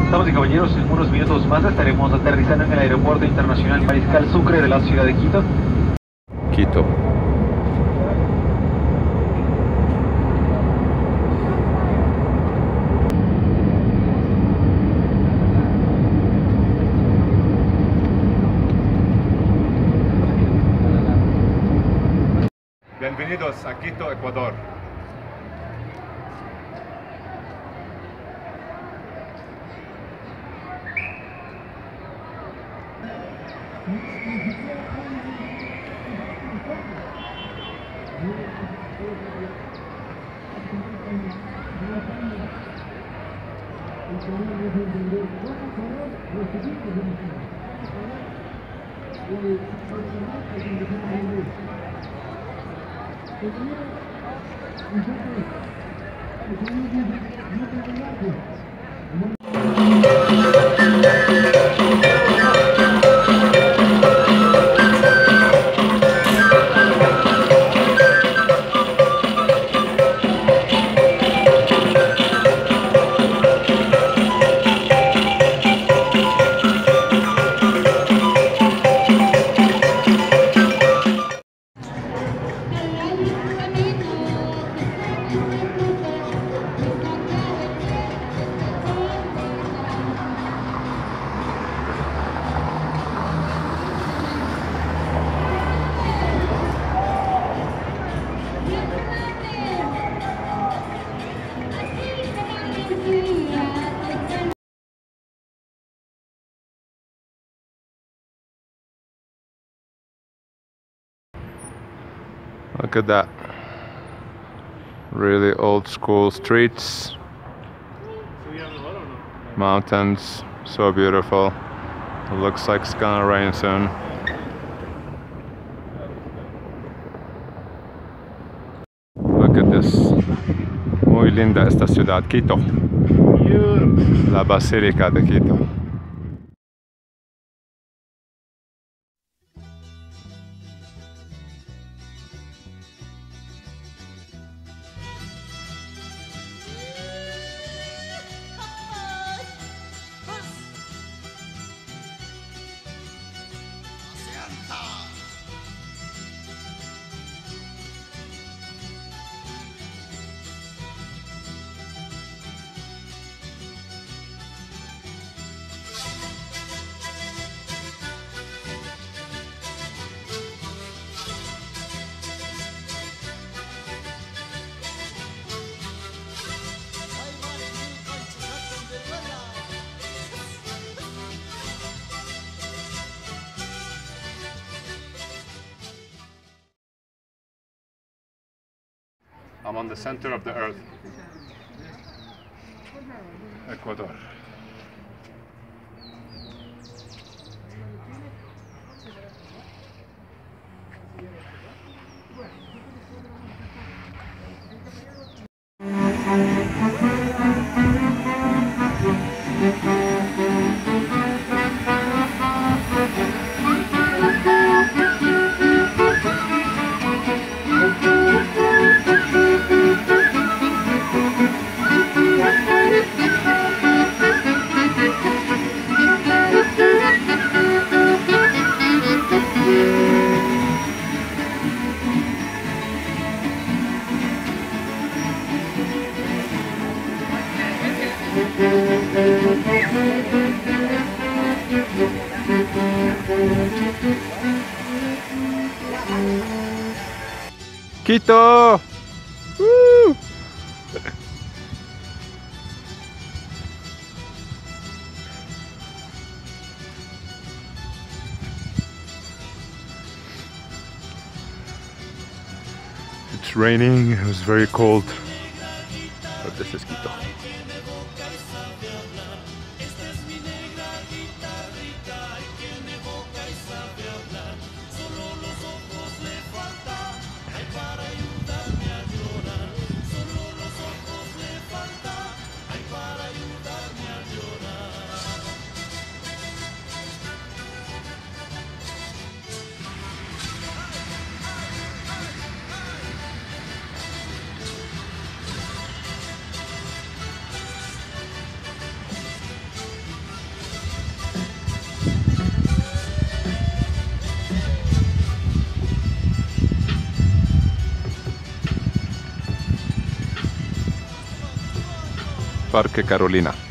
Damas y caballeros, en unos minutos más estaremos aterrizando en el Aeropuerto Internacional Mariscal Sucre de la ciudad de Quito. Quito. Bienvenidos a Quito, Ecuador. Look at that. Really old school streets. Mountains, so beautiful. It looks like it's gonna rain soon. Look at this. Muy linda esta ciudad, Quito. La Basílica de Quito. I'm on the center of the earth. Ecuador. Quito! Woo! It's raining, it was very cold, but this is Quito. Parque Carolina.